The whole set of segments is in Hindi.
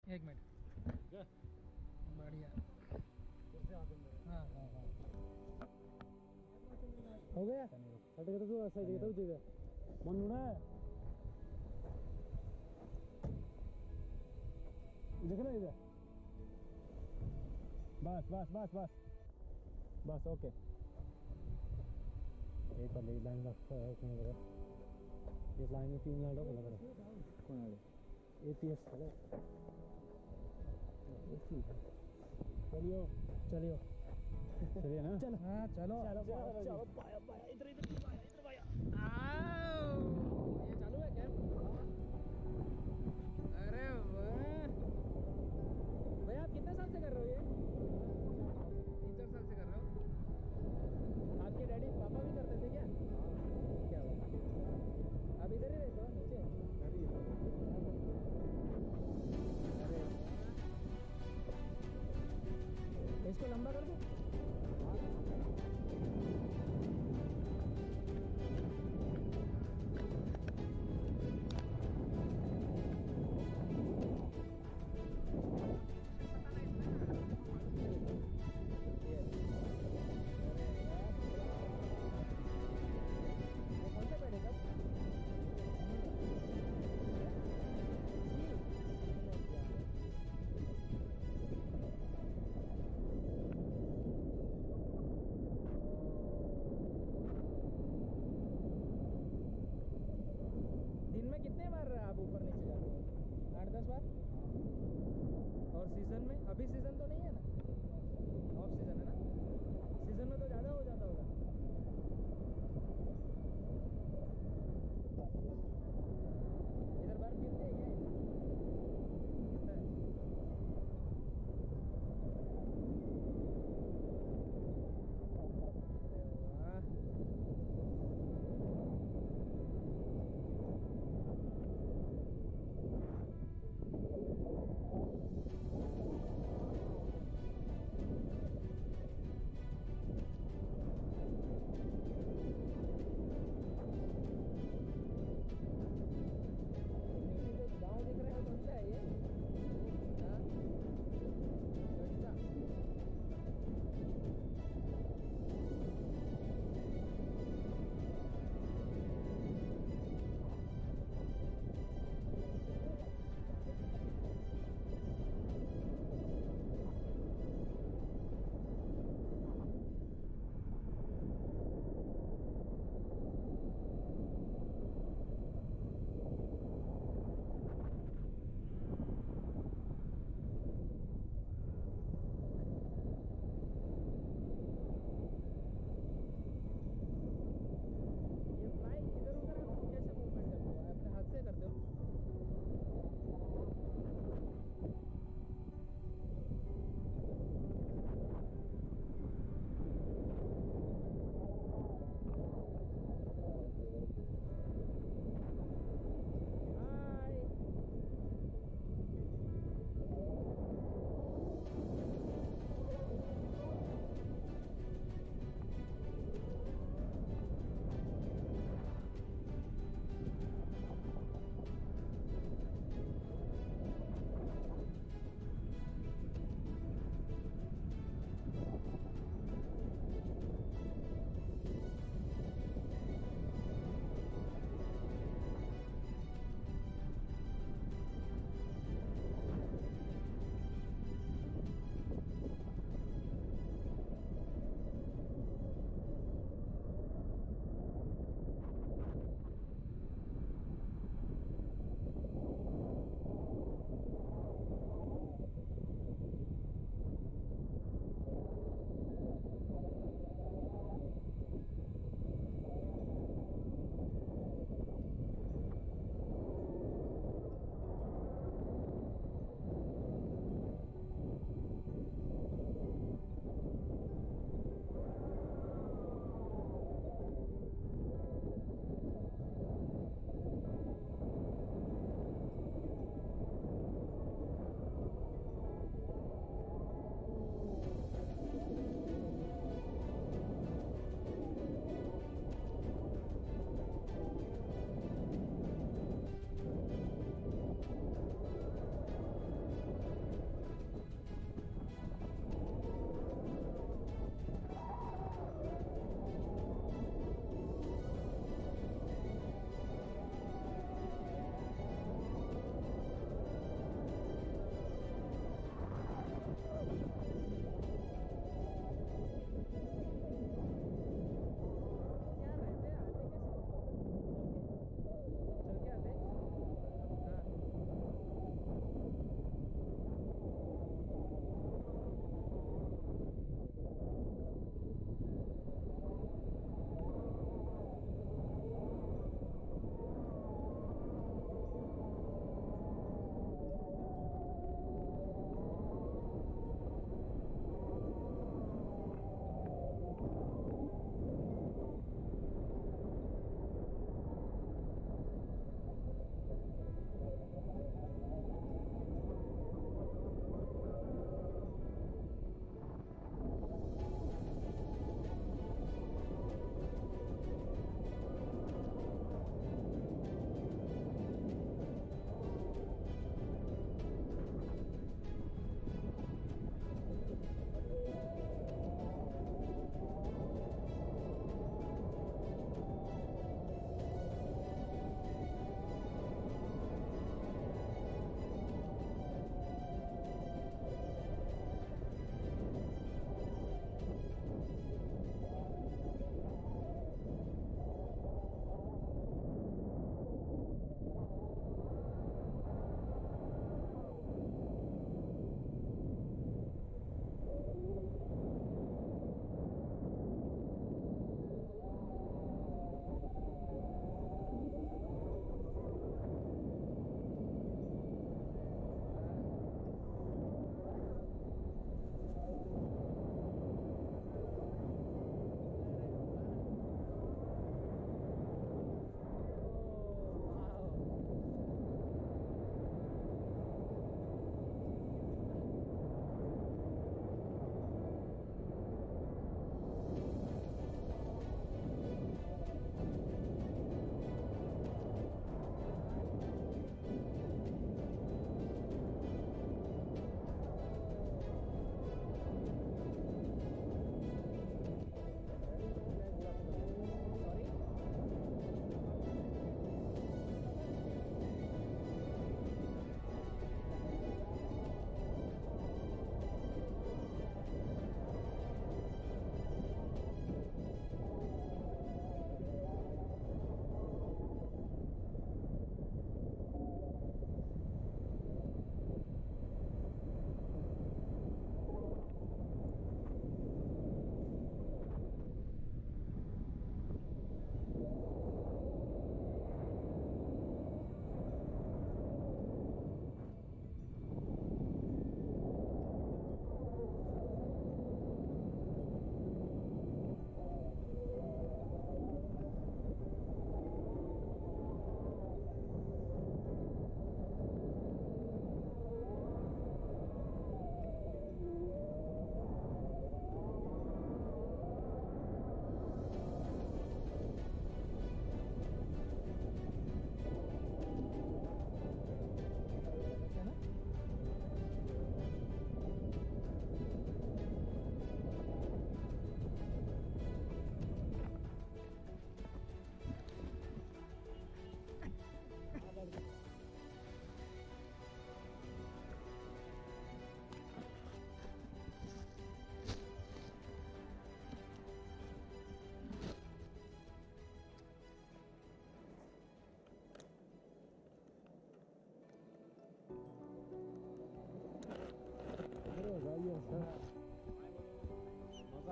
1 मिनट बढ़िया। हाँ हाँ हाँ हो गया। अटे तो तू ऐसा देखता हूँ जगह मन मुड़ा है देख लो इधर। बस बस बस बस बस ओके। एक बार लाइन रखा है कौन लगा इस लाइन में 3 लाइन रखा लगा कौन आ रहा एपीएस चलो चलियो चलियो चलिए ना चलो हाँ चलो चलो चलो पाया पाया इधर इधर पाया इधर पाया ये चालू है कैंप। अरे वाह भैया आप कितने साल से कर रहे हो ये? 3-4 साल से कर रहे हो। आपके डैडी पापा भी करते थे क्या? क्या बात। आप इधर ही रहते हो नीचे? अरे इसको लंबा कर दो। आप ऊपर नीचे जाते हो 8-10 बार। और सीजन में अभी सीजन तो नहीं है ना, ऑफ सीजन है ना, सीजन में तो ज़्यादा हो जाता होगा। इधर बार गिरते हैं क्या? गिरता है। अरे वाह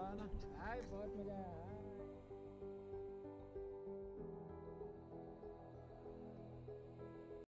आना। हाय बहुत मजा आया।